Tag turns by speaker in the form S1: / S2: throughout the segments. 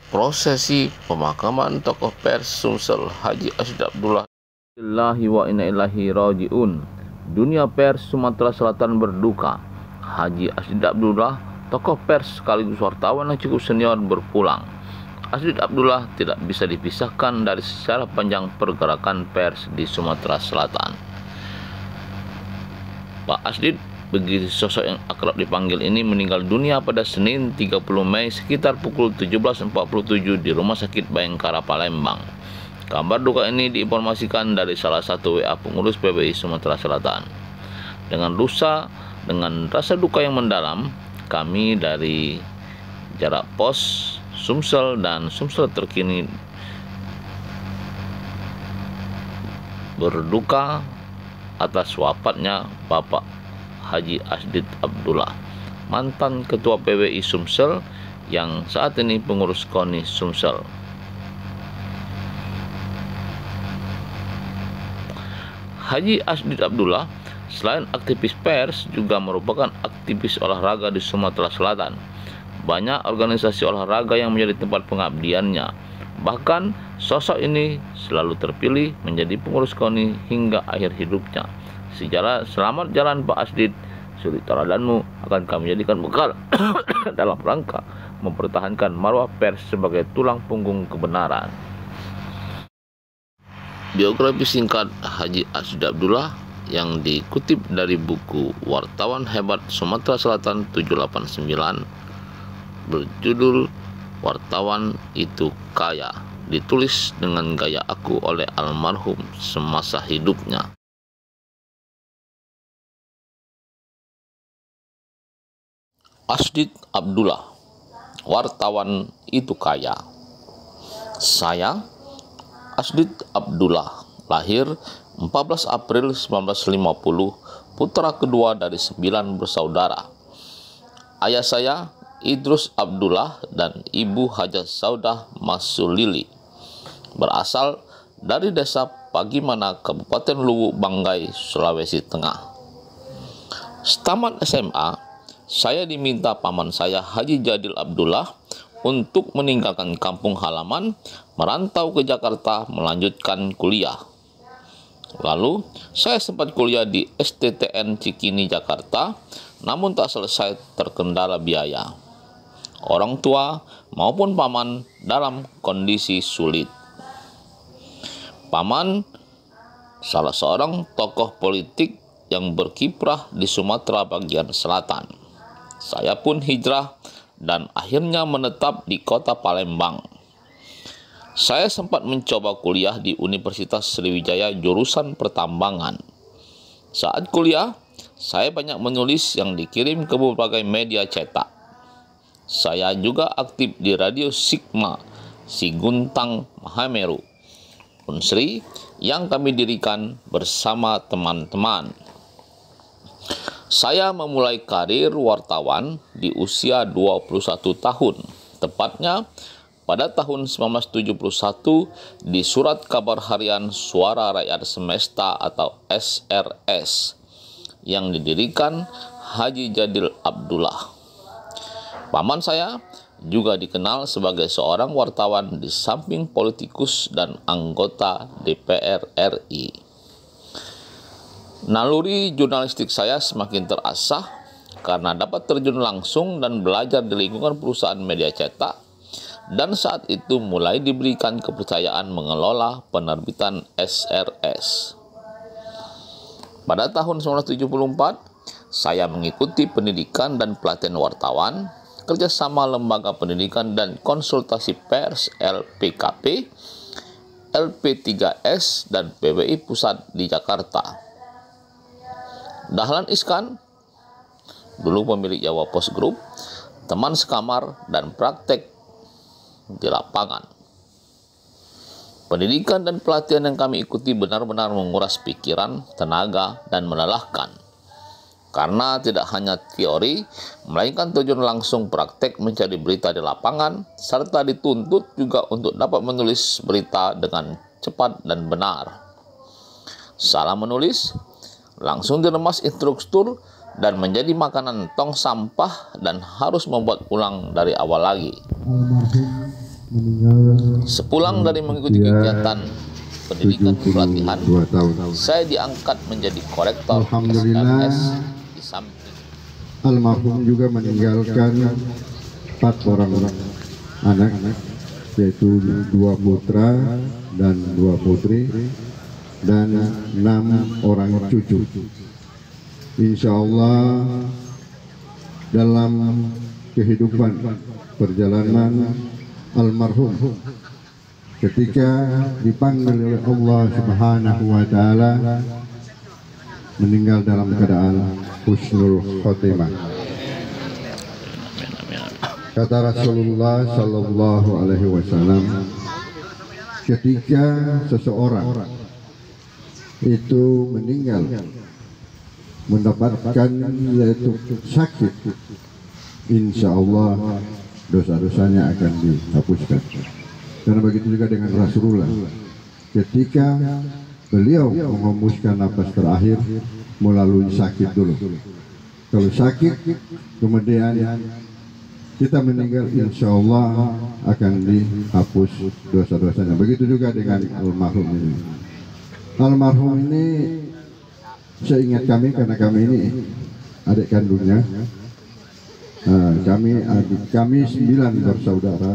S1: Prosesi pemakaman tokoh pers Sumsel Haji Ashdid Abdullah. Lillahi wa inna ilaihi raji'un. Dunia pers Sumatera Selatan berduka. Haji Ashdid Abdullah, tokoh pers sekaligus wartawan yang cukup senior, berpulang. Ashdid Abdullah tidak bisa dipisahkan dari sejarah panjang pergerakan pers di Sumatera Selatan. Pak Ashdid, begitu sosok yang akrab dipanggil ini, meninggal dunia pada Senin 30 Mei sekitar pukul 17.47 di Rumah Sakit Bayangkara, Palembang. Kabar duka ini diinformasikan dari salah satu WA pengurus PBI Sumatera Selatan. Dengan rasa duka yang mendalam, kami dari jarak pos Sumsel dan Sumsel terkini berduka atas wafatnya Bapak Haji Ashdid Abdullah, mantan Ketua PBI Sumsel yang saat ini pengurus KONI Sumsel. Haji Ashdid Abdullah selain aktivis pers juga merupakan aktivis olahraga di Sumatera Selatan. Banyak organisasi olahraga yang menjadi tempat pengabdiannya. Bahkan sosok ini selalu terpilih menjadi pengurus KONI hingga akhir hidupnya. Sejarah selamat jalan Pak Ashdid, suri teladanmu akan kami jadikan bekal dalam rangka mempertahankan marwah pers sebagai tulang punggung kebenaran. Biografi singkat Haji Ashdid Abdullah yang dikutip dari buku Wartawan Hebat Sumatera Selatan 789 berjudul Wartawan Itu Kaya, ditulis dengan gaya aku oleh almarhum semasa hidupnya. Ashdid Abdullah, wartawan itu kaya. Saya, Ashdid Abdullah, lahir 14 April 1950, putra kedua dari 9 bersaudara. Ayah saya, Idrus Abdullah, dan ibu Hajah Saudah Masulili, berasal dari desa Pagimana, Kabupaten Luwu Banggai, Sulawesi Tengah. Setamat SMA, saya diminta paman saya Haji Jadil Abdullah untuk meninggalkan kampung halaman, merantau ke Jakarta melanjutkan kuliah. Lalu, saya sempat kuliah di STTN Cikini, Jakarta, namun tak selesai terkendala biaya. Orang tua maupun paman dalam kondisi sulit. Paman salah seorang tokoh politik yang berkiprah di Sumatera bagian selatan. Saya pun hijrah dan akhirnya menetap di kota Palembang. Saya sempat mencoba kuliah di Universitas Sriwijaya jurusan pertambangan. Saat kuliah, saya banyak menulis yang dikirim ke berbagai media cetak. Saya juga aktif di Radio Sigma Siguntang Mahameru, Unsri, yang kami dirikan bersama teman-teman. Saya memulai karir wartawan di usia 21 tahun, tepatnya pada tahun 1971 di Surat Kabar Harian Suara Rakyat Semesta atau SRS yang didirikan Haji Jadil Abdullah. Paman saya juga dikenal sebagai seorang wartawan di samping politikus dan anggota DPR RI. Naluri jurnalistik saya semakin terasah karena dapat terjun langsung dan belajar di lingkungan perusahaan media cetak, dan saat itu mulai diberikan kepercayaan mengelola penerbitan SRS. Pada tahun 1974, saya mengikuti pendidikan dan pelatihan wartawan, kerjasama Lembaga Pendidikan dan Konsultasi Pers LPKP, LP3S, dan PBI Pusat di Jakarta. Dahlan Iskan, dulu pemilik Jawa Post Group, teman sekamar dan praktek di lapangan. Pendidikan dan pelatihan yang kami ikuti benar-benar menguras pikiran, tenaga, dan melelahkan. Karena tidak hanya teori, melainkan terjun langsung praktek mencari berita di lapangan, serta dituntut juga untuk dapat menulis berita dengan cepat dan benar. Salah menulis, langsung diremas instruktur dan menjadi makanan tong sampah dan harus membuat ulang dari awal lagi.
S2: meninggal
S1: Sepulang dari mengikuti kegiatan pendidikan pelatihan, saya diangkat menjadi korektor
S2: Alhamdulillah.
S1: SMS di samping.
S2: Almarhum juga meninggalkan 4 orang anak, yaitu 2 putra dan 2 putri dan 6 orang cucu. Insya Allah dalam kehidupan perjalanan almarhum ketika dipanggil oleh Allah Subhanahu wa Ta'ala, meninggal dalam keadaan husnul khotimah. Kata Rasulullah Sallallahu Alaihi Wasallam, ketika seseorang itu meninggal mendapatkan yaitu sakit, insya Allah dosa-dosanya akan dihapuskan. Karena begitu juga dengan Rasulullah, ketika beliau menghembuskan napas terakhir melalui sakit dulu. Kalau sakit kemudian kita meninggal, insya Allah akan dihapus dosa-dosanya. Begitu juga dengan almarhum ini. Almarhum ini seingat kami, karena kami ini adik kandungnya. Kami 9 bersaudara,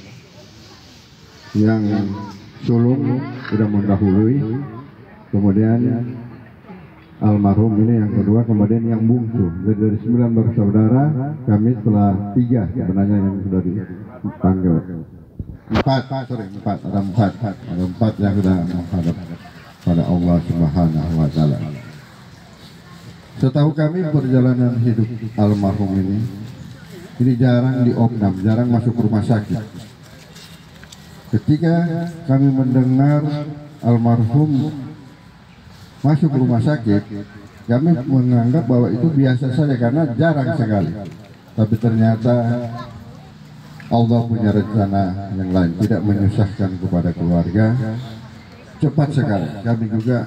S2: yang sulung sudah mendahului, kemudian almarhum ini yang kedua, kemudian yang bungsu. Jadi dari 9 bersaudara, kami telah 3 sebenarnya yang sudah dipanggil. 4 ada 4 yang sudah menghadap pada Allah Subhanahu wa Ta'ala. Setahu kami perjalanan hidup almarhum ini jarang diopnam, jarang masuk rumah sakit. Ketika kami mendengar almarhum masuk rumah sakit, kami menganggap bahwa itu biasa saja karena jarang sekali. Tapi ternyata Allah punya rencana yang lain, tidak menyusahkan kepada keluarga. Cepat sekali. Kami juga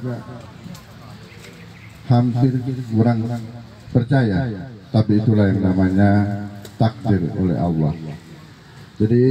S2: hampir kurang percaya, tapi itulah yang namanya takdir oleh Allah. Jadi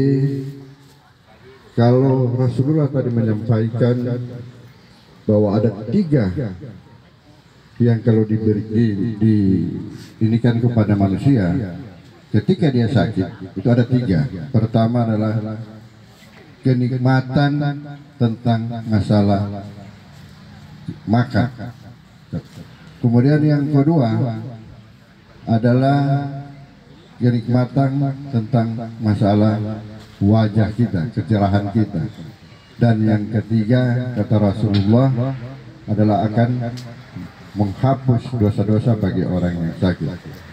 S2: kalau Rasulullah tadi menyampaikan bahwa ada 3 yang kalau diinikan kepada manusia ketika dia sakit, itu ada 3. Pertama adalah kenikmatan tentang masalah makan. Kemudian yang kedua adalah kenikmatan tentang masalah wajah kita, kecerahan kita. Dan yang ketiga, kata Rasulullah, adalah akan menghapus dosa-dosa bagi orang yang sakit.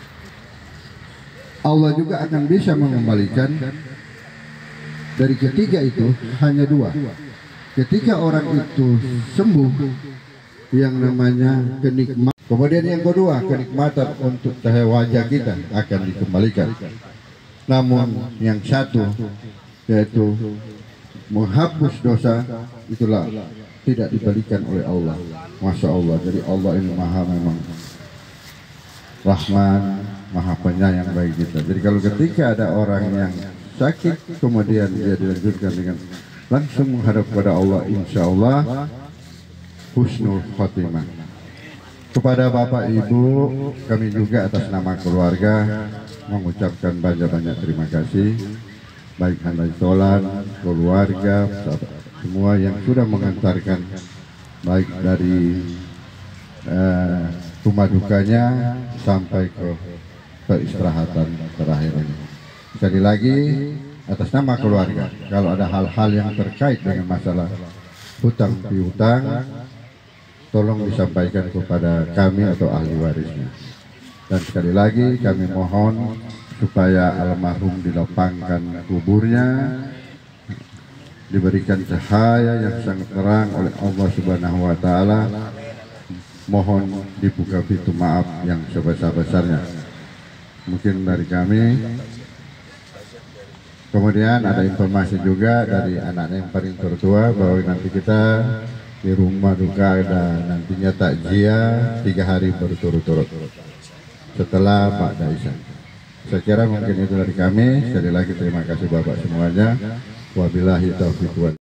S2: Allah juga akan bisa mengembalikan dari ketiga itu hanya 2. Ketika orang itu sembuh, yang namanya kenikmatan. Kemudian yang kedua, kenikmatan untuk cahaya wajah kita akan dikembalikan. Namun yang satu, yaitu menghapus dosa, itulah tidak diberikan oleh Allah. Masya Allah. Jadi Allah ini memang Rahman, Maha Penyayang bagi kita. Jadi kalau ketika ada orang yang sakit, kemudian dia dilanjutkan dengan langsung menghadap kepada Allah, insya Allah husnul khotimah. Kepada Bapak Ibu, kami juga atas nama keluarga mengucapkan banyak-banyak terima kasih, baik handai solan, keluarga, semua yang sudah mengantarkan, baik dari rumah dukanya sampai ke peristirahatan terakhir ini. Sekali lagi atas nama keluarga, kalau ada hal-hal yang terkait dengan masalah hutang piutang, tolong disampaikan kepada kami atau ahli warisnya. Dan sekali lagi kami mohon supaya almarhum dilapangkan kuburnya, diberikan cahaya yang sangat terang oleh Allah Subhanahu wa Ta'ala. Mohon dibuka pintu maaf yang sebesar-besarnya. Mungkin dari kami. Kemudian ada informasi juga dari anaknya yang paling tertua bahwa nanti kita di rumah duka ada nantinya takziah 3 hari berturut-turut setelah Pak Daisan. Saya kira mungkin itu dari kami. Sekali lagi terima kasih Bapak semuanya. Wabillahi taufiq wal